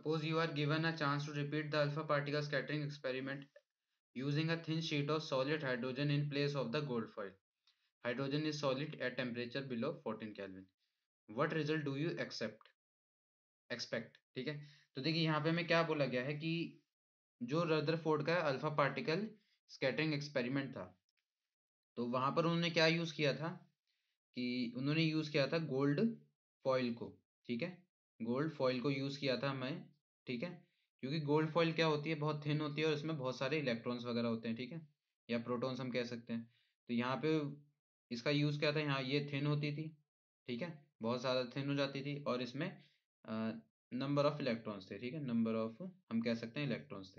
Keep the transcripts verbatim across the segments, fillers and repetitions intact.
Suppose you are given a chance to repeat the alpha particle scattering experiment using a thin sheet of solid hydrogen in place of the gold foil. Hydrogen is solid at temperature below fourteen Kelvin. What result do you accept expect? ठीक है, तो देखिए यहाँ पे हमें क्या बोला गया है कि जो रदरफोर्ड का अल्फा पार्टिकल स्कैटरिंग एक्सपेरिमेंट था, तो वहां पर उन्होंने क्या यूज किया था कि उन्होंने यूज किया था गोल्ड फॉइल को। ठीक है, गोल्ड फॉइल को यूज किया था हमें। ठीक है, क्योंकि गोल्ड फॉइल क्या होती है, बहुत थिन होती है और इसमें बहुत सारे इलेक्ट्रॉन्स वगैरह होते हैं। ठीक है, या प्रोटॉन्स हम कह सकते हैं। तो यहाँ पे इसका यूज क्या था, यहाँ ये थिन होती थी। ठीक है, बहुत ज़्यादा थिन हो जाती थी और इसमें नंबर ऑफ इलेक्ट्रॉन्स थे। ठीक है, नंबर ऑफ हम कह सकते हैं इलेक्ट्रॉन्स थे।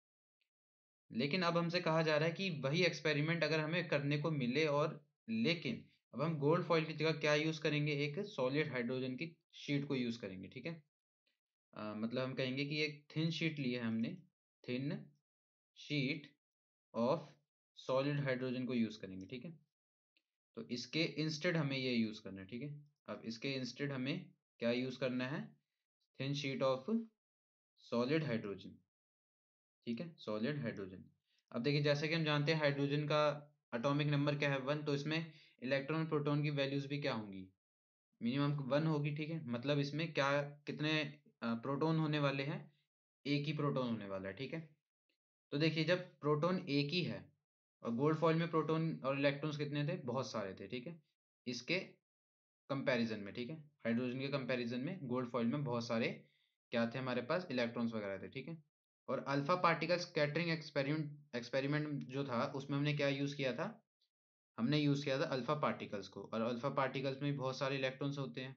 लेकिन अब हमसे कहा जा रहा है कि वही एक्सपेरिमेंट अगर हमें करने को मिले, और लेकिन अब हम गोल्ड फॉइल की जगह क्या यूज करेंगे, एक सॉलिड हाइड्रोजन की शीट को यूज करेंगे। ठीक है, अ, मतलब हम कहेंगे कि एक थिन शीट ली है हमने, thin sheet of solid hydrogen को यूज करेंगे। ठीक है, तो इसके इंस्टेड हमें ये यूज करना है। ठीक है, अब इसके इंस्टेड हमें क्या यूज करना है, thin sheet of solid hydrogen. ठीक है, सॉलिड हाइड्रोजन। अब देखिए जैसे कि हम जानते हैं हाइड्रोजन का एटॉमिक नंबर क्या है, वन। तो इसमें इलेक्ट्रॉन प्रोटॉन की वैल्यूज भी क्या होंगी, मिनिमम वन होगी। ठीक है, मतलब इसमें क्या कितने प्रोटॉन होने वाले हैं, एक ही प्रोटॉन होने वाला है। ठीक है, तो देखिए जब प्रोटॉन एक ही है और गोल्ड फॉइल में प्रोटॉन और इलेक्ट्रॉन्स कितने थे, बहुत सारे थे। ठीक है, इसके कंपैरिजन में। ठीक है, हाइड्रोजन के कंपैरिजन में गोल्ड फॉइल में बहुत सारे क्या थे, हमारे पास इलेक्ट्रॉन्स वगैरह थे। ठीक है, और alpha particle scattering experiment experiment जो था उसमें हमने क्या यूज किया था, हमने यूज किया था अल्फा पार्टिकल्स को, और अल्फा पार्टिकल्स में बहुत सारे इलेक्ट्रॉन्स होते हैं।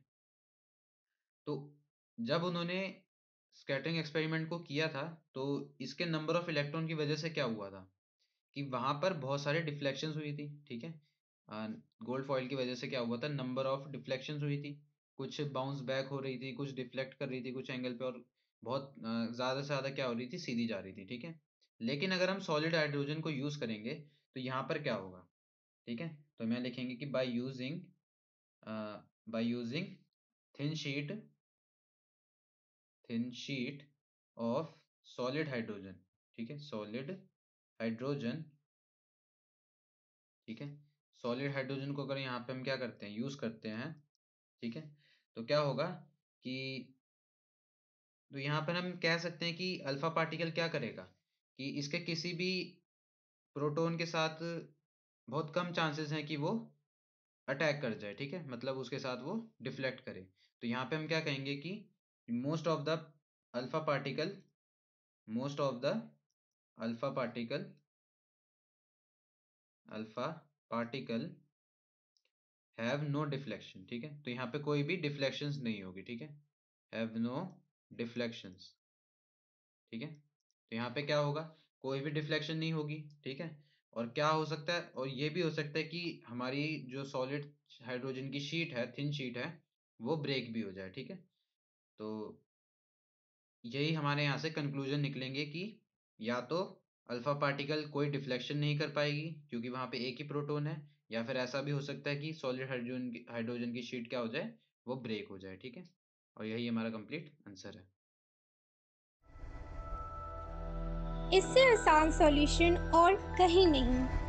तो जब उन्होंने स्कैटरिंग एक्सपेरिमेंट को किया था, तो इसके नंबर ऑफ इलेक्ट्रॉन की वजह से क्या हुआ था कि वहां पर बहुत सारे डिफ्लेक्शंस हुई थी। ठीक है, गोल्ड फॉइल की वजह से क्या हुआ था, नंबर ऑफ डिफ्लेक्शंस हुई थी, कुछ बाउंस बैक हो रही थी, कुछ डिफ्लेक्ट कर रही थी कुछ एंगल पे, और बहुत अ, ज़्यादा से ज़्यादा क्या हो रही थी, सीधी जा रही थी। ठीक है, लेकिन अगर हम सॉलिड हाइड्रोजन को यूज़ करेंगे तो यहाँ पर क्या होगा। ठीक है, तो मैं लिखेंगे कि by using by using thin sheet thin sheet of solid hydrogen. ठीक है, सॉलिड हाइड्रोजन। ठीक है, सॉलिड हाइड्रोजन को अगर यहाँ पे हम क्या करते हैं, यूज करते हैं। ठीक है, तो क्या होगा कि, तो यहाँ पर हम कह सकते हैं कि अल्फा पार्टिकल क्या करेगा कि इसके किसी भी प्रोटॉन के साथ बहुत कम चांसेस हैं कि वो अटैक कर जाए। ठीक है, मतलब उसके साथ वो डिफ्लेक्ट करे। तो यहाँ पे हम क्या कहेंगे कि most of the alpha particle most of the alpha particle alpha particle have no deflection. ठीक है, तो यहाँ पे कोई भी डिफ्लेक्शंस नहीं होगी। ठीक है, हैव नो डिफ्लेक्शंस। ठीक है, तो यहाँ पे क्या होगा, कोई भी डिफ्लेक्शन नहीं होगी। ठीक है, और क्या हो सकता है, और ये भी हो सकता है कि हमारी जो सॉलिड हाइड्रोजन की शीट है, थिन शीट है, वो ब्रेक भी हो जाए। ठीक है, तो यही हमारे यहाँ से कंक्लूजन निकलेंगे कि या तो अल्फा पार्टिकल कोई डिफ्लेक्शन नहीं कर पाएगी क्योंकि वहाँ पे एक ही प्रोटॉन है, या फिर ऐसा भी हो सकता है कि सॉलिड हाइड्रोजन की हाइड्रोजन की शीट क्या हो जाए, वो ब्रेक हो जाए। ठीक है, और यही हमारा कंप्लीट आंसर है। इससे आसान सॉल्यूशन और कहीं नहीं।